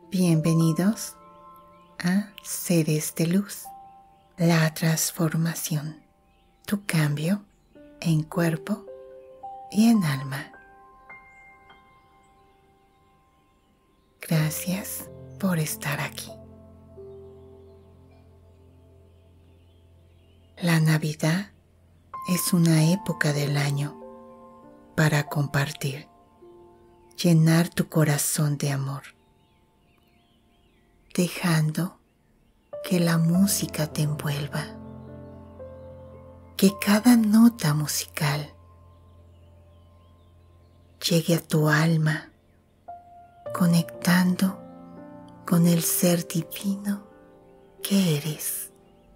Bienvenidos a Seres de Luz, la transformación, tu cambio en cuerpo y en alma. Gracias por estar aquí. La Navidad es una época del año para compartir, llenar tu corazón de amor, dejando que la música te envuelva, que cada nota musical llegue a tu alma, conectando con el ser divino que eres.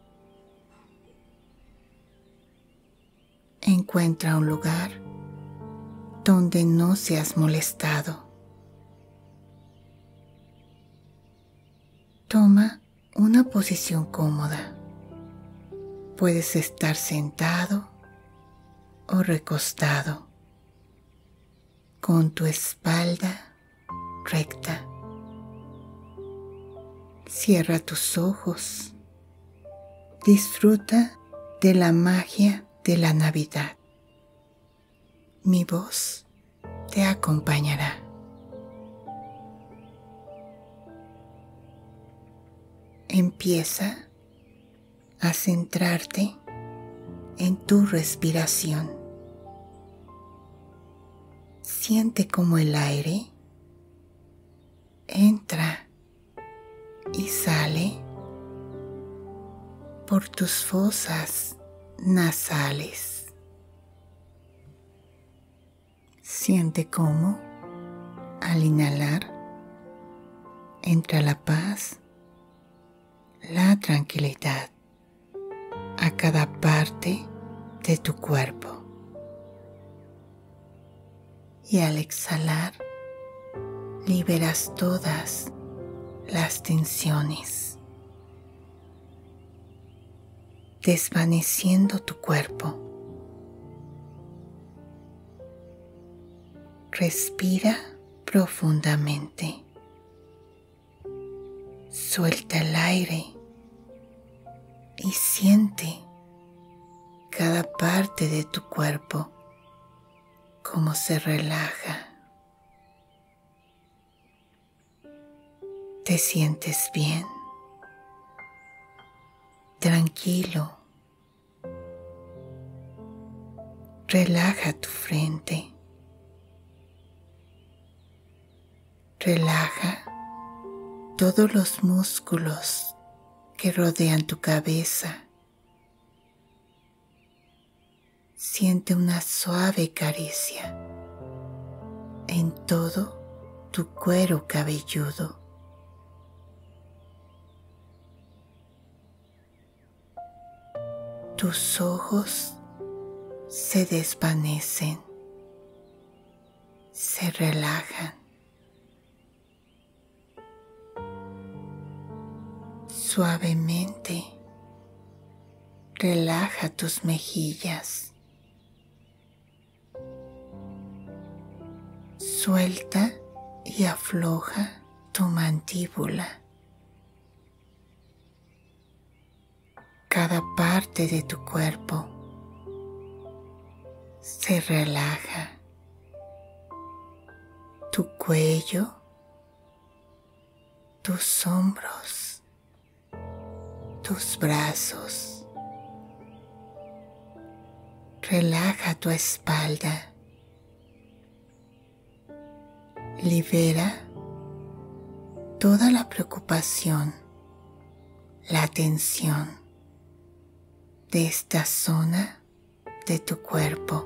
Encuentra un lugar donde no seas molestado. Toma una posición cómoda. Puedes estar sentado o recostado, con tu espalda recta. Cierra tus ojos. Disfruta de la magia de la Navidad. Mi voz te acompañará. Empieza a centrarte en tu respiración. Siente cómo el aire entra y sale por tus fosas nasales. Siente cómo al inhalar entra la paz, la tranquilidad a cada parte de tu cuerpo. Y al exhalar, liberas todas las tensiones, desvaneciendo tu cuerpo. Respira profundamente. Suelta el aire y siente cada parte de tu cuerpo cómo se relaja. Te sientes bien, tranquilo. Relaja tu frente. Relaja todos los músculos que rodean tu cabeza. Siente una suave caricia en todo tu cuero cabelludo. Tus ojos se desvanecen, se relajan. Suavemente relaja tus mejillas. Suelta y afloja tu mandíbula. Cada parte de tu cuerpo se relaja. Tu cuello, tus hombros, tus brazos. Relaja tu espalda. Libera toda la preocupación, la tensión de esta zona de tu cuerpo.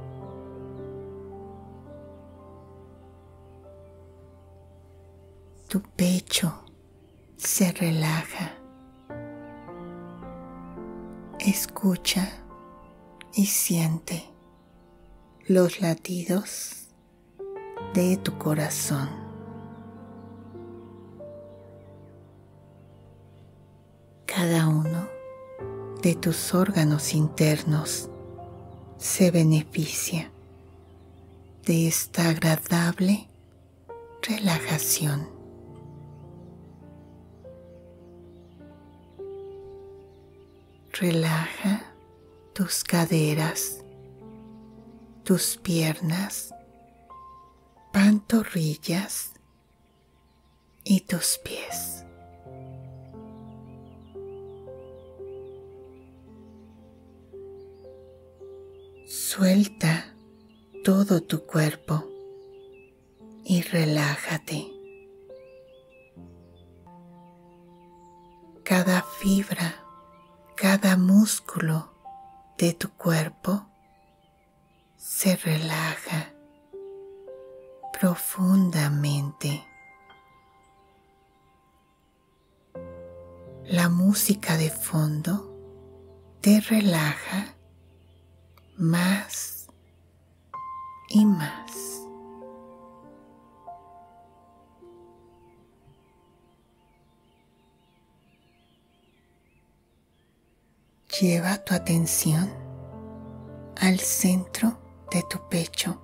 Tu pecho se relaja. Escucha y siente los latidos de tu corazón. Cada uno de tus órganos internos se beneficia de esta agradable relajación. Relaja tus caderas, tus piernas, pantorrillas y tus pies. Suelta todo tu cuerpo y relájate. Cada fibra, cada músculo de tu cuerpo se relaja profundamente. La música de fondo te relaja más y más. Lleva tu atención al centro de tu pecho.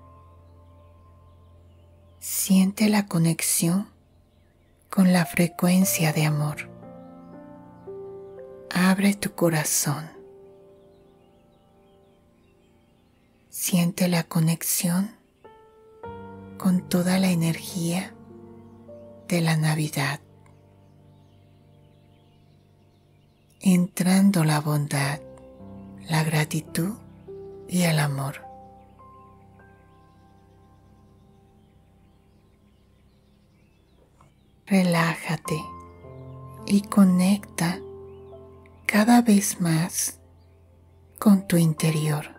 Siente la conexión con la frecuencia de amor. Abre tu corazón. Siente la conexión con toda la energía de la Navidad. Entrando la bondad, la gratitud y el amor. Relájate y conecta cada vez más con tu interior.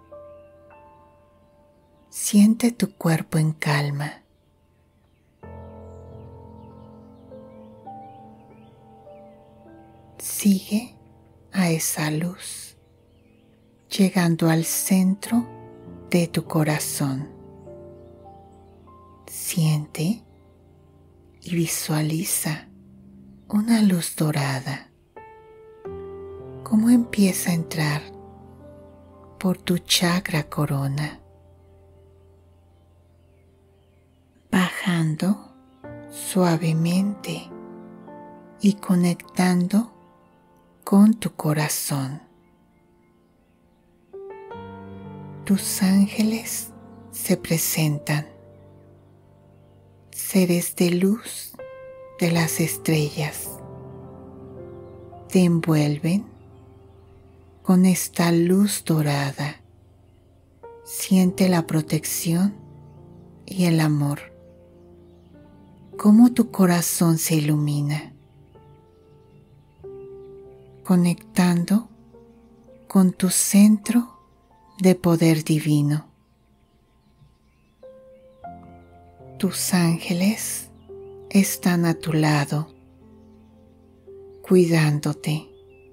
Siente tu cuerpo en calma. Sigue a esa luz, llegando al centro de tu corazón. Siente y visualiza una luz dorada, cómo empieza a entrar por tu chakra corona, bajando suavemente y conectando con tu corazón. Tus ángeles se presentan, seres de luz de las estrellas, te envuelven con esta luz dorada. Siente la protección y el amor, cómo tu corazón se ilumina, conectando con tu centro de poder divino. Tus ángeles están a tu lado, cuidándote,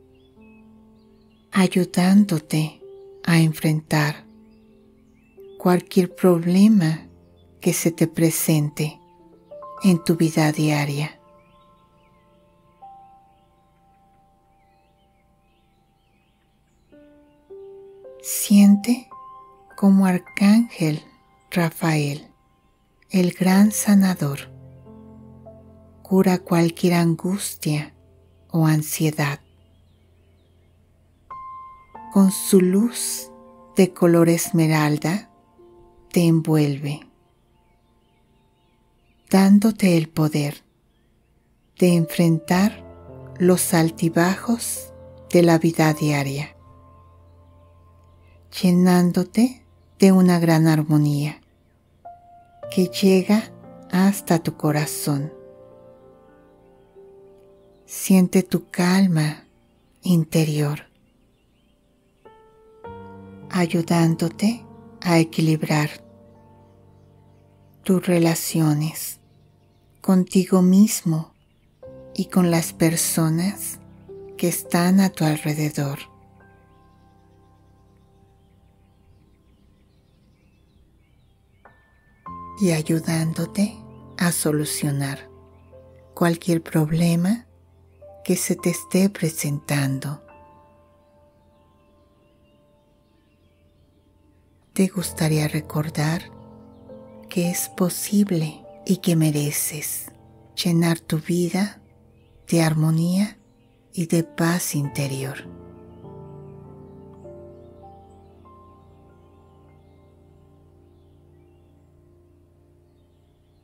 ayudándote a enfrentar cualquier problema que se te presente en tu vida diaria. Siente como Arcángel Rafael, el gran sanador, cura cualquier angustia o ansiedad. Con su luz de color esmeralda te envuelve, dándote el poder de enfrentar los altibajos de la vida diaria, llenándote de una gran armonía que llega hasta tu corazón. Siente tu calma interior, ayudándote a equilibrar tus relaciones contigo mismo y con las personas que están a tu alrededor. Y ayudándote a solucionar cualquier problema que se te esté presentando. ¿Te gustaría recordar que es posible y que mereces llenar tu vida de armonía y de paz interior?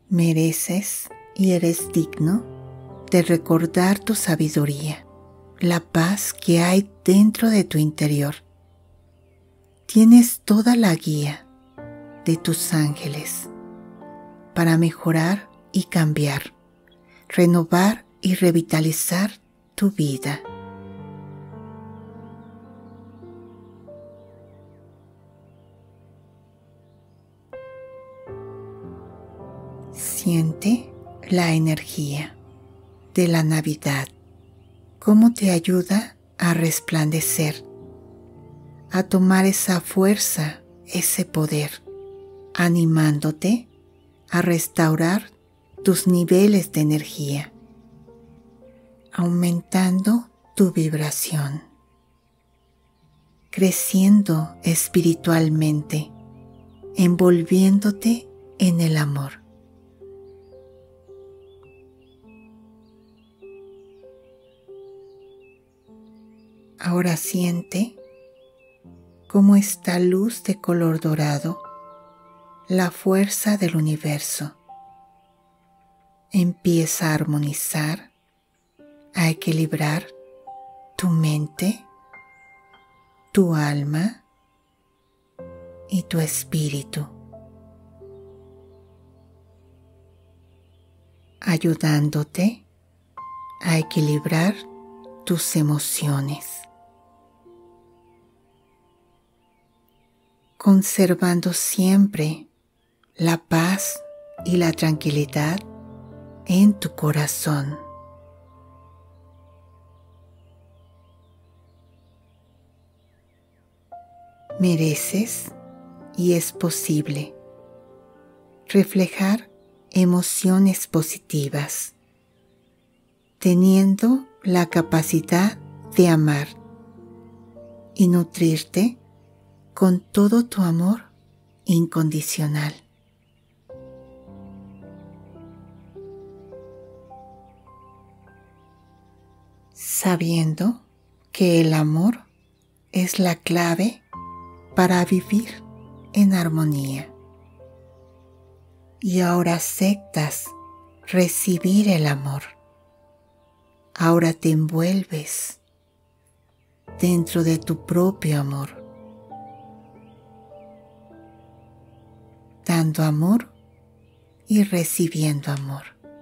Mereces y eres digno de recordar tu sabiduría, la paz que hay dentro de tu interior. Tienes toda la guía de tus ángeles para mejorar y cambiar, renovar y revitalizar tu vida. Siente la energía de la Navidad, cómo te ayuda a resplandecer, a tomar esa fuerza, ese poder, animándote a restaurar tus niveles de energía, aumentando tu vibración, creciendo espiritualmente, envolviéndote en el amor. Ahora siente cómo esta luz de color dorado, la fuerza del universo, empieza a armonizar, a equilibrar tu mente, tu alma y tu espíritu, ayudándote a equilibrar tus emociones, conservando siempre la paz y la tranquilidad en tu corazón. Mereces y es posible reflejar emociones positivas, teniendo la capacidad de amar y nutrirte con todo tu amor incondicional. Sabiendo que el amor es la clave para vivir en armonía. Y ahora aceptas recibir el amor. Ahora te envuelves dentro de tu propio amor, dando amor y recibiendo amor.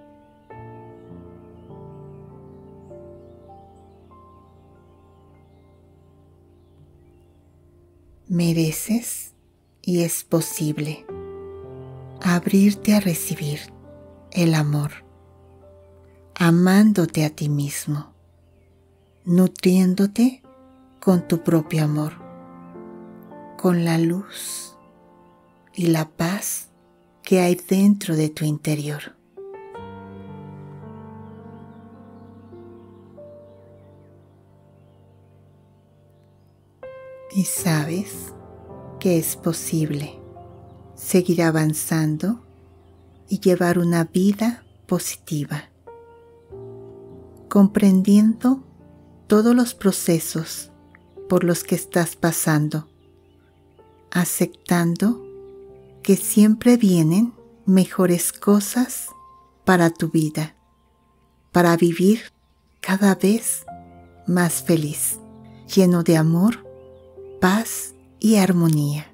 Mereces y es posible abrirte a recibir el amor, amándote a ti mismo, nutriéndote con tu propio amor, con la luz y la paz que hay dentro de tu interior. Y sabes que es posible seguir avanzando y llevar una vida positiva, comprendiendo todos los procesos por los que estás pasando, aceptando que siempre vienen mejores cosas para tu vida, para vivir cada vez más feliz, lleno de amor, paz y armonía.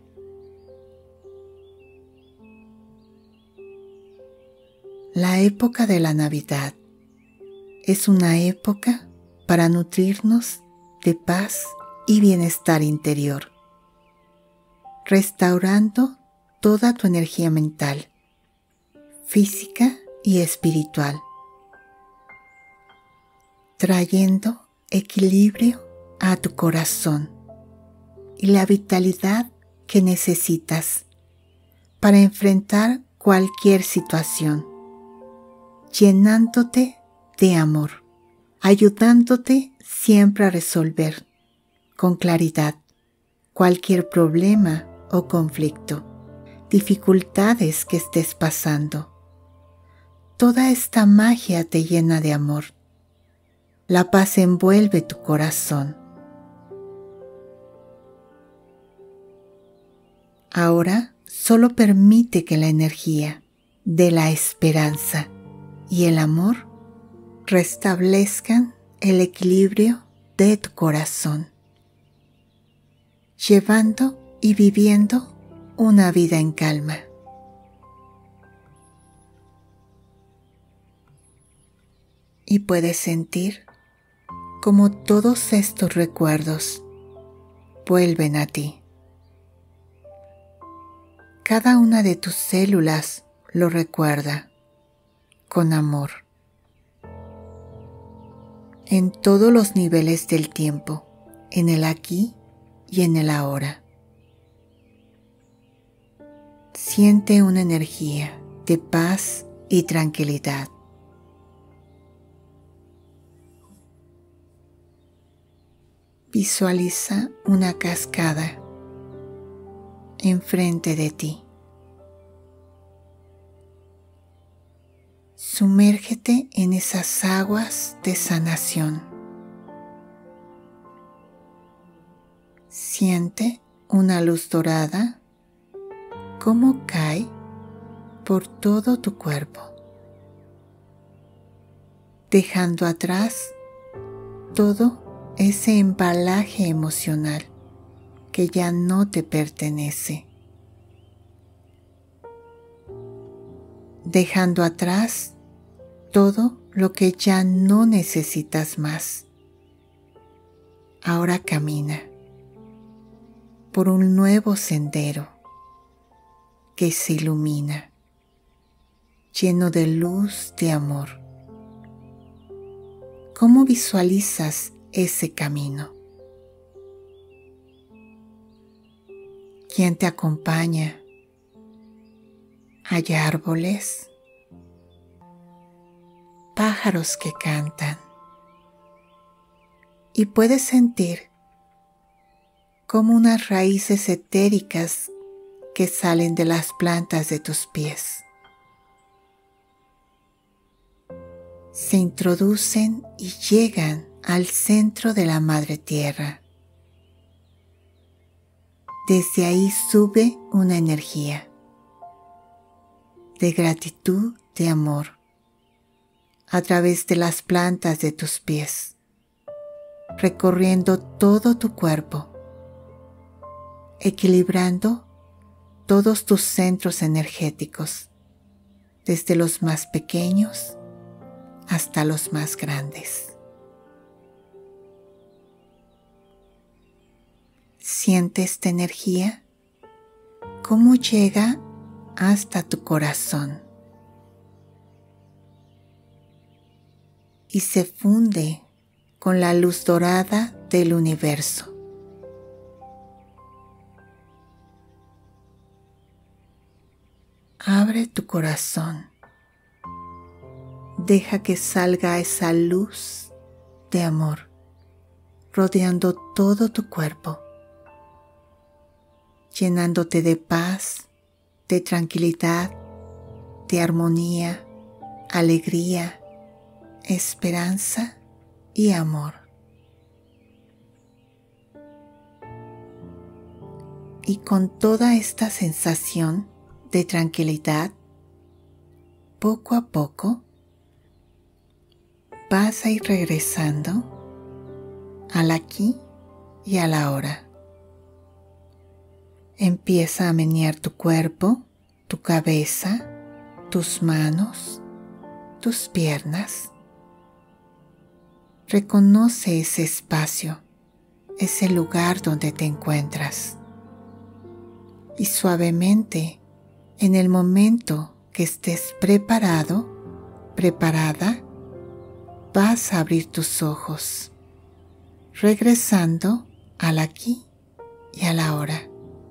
La época de la Navidad es una época para nutrirnos de paz y bienestar interior, restaurando toda tu energía mental, física y espiritual, trayendo equilibrio a tu corazón y la vitalidad que necesitas para enfrentar cualquier situación, llenándote de amor, ayudándote siempre a resolver con claridad cualquier problema o conflicto, dificultades que estés pasando. Toda esta magia te llena de amor. La paz envuelve tu corazón. Ahora solo permite que la energía de la esperanza y el amor restablezcan el equilibrio de tu corazón, llevando y viviendo una vida en calma. Y puedes sentir cómo todos estos recuerdos vuelven a ti. Cada una de tus células lo recuerda con amor. En todos los niveles del tiempo, en el aquí y en el ahora. Siente una energía de paz y tranquilidad. Visualiza una cascada enfrente de ti. Sumérgete en esas aguas de sanación. Siente una luz dorada cómo cae por todo tu cuerpo, dejando atrás todo ese embalaje emocional que ya no te pertenece, dejando atrás todo lo que ya no necesitas más. Ahora camina por un nuevo sendero que se ilumina, lleno de luz, de amor. ¿Cómo visualizas ese camino? ¿Quién te acompaña? Hay árboles, pájaros que cantan, y puedes sentir como unas raíces etéricas que salen de las plantas de tus pies. Se introducen y llegan al centro de la Madre Tierra. Desde ahí sube una energía de gratitud, de amor, a través de las plantas de tus pies, recorriendo todo tu cuerpo, equilibrando todos tus centros energéticos, desde los más pequeños hasta los más grandes. Siente esta energía, cómo llega hasta tu corazón y se funde con la luz dorada del universo. Abre tu corazón. Deja que salga esa luz de amor, rodeando todo tu cuerpo, llenándote de paz, de tranquilidad, de armonía, alegría, esperanza y amor. Y con toda esta sensación de tranquilidad, poco a poco vas a ir regresando al aquí y a la ahora. Empieza a menear tu cuerpo, tu cabeza, tus manos, tus piernas. Reconoce ese espacio, ese lugar donde te encuentras. Y suavemente, en el momento que estés preparado, preparada, vas a abrir tus ojos, regresando al aquí y a la ahora,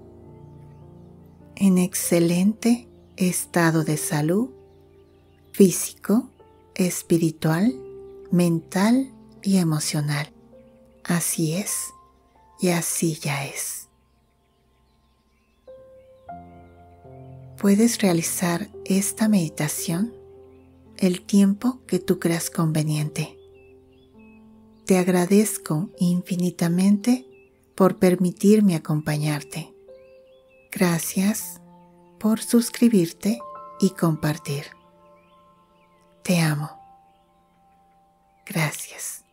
en excelente estado de salud físico, espiritual, mental y emocional. Así es y así ya es. Puedes realizar esta meditación el tiempo que tú creas conveniente. Te agradezco infinitamente por permitirme acompañarte. Gracias por suscribirte y compartir. Te amo. Gracias.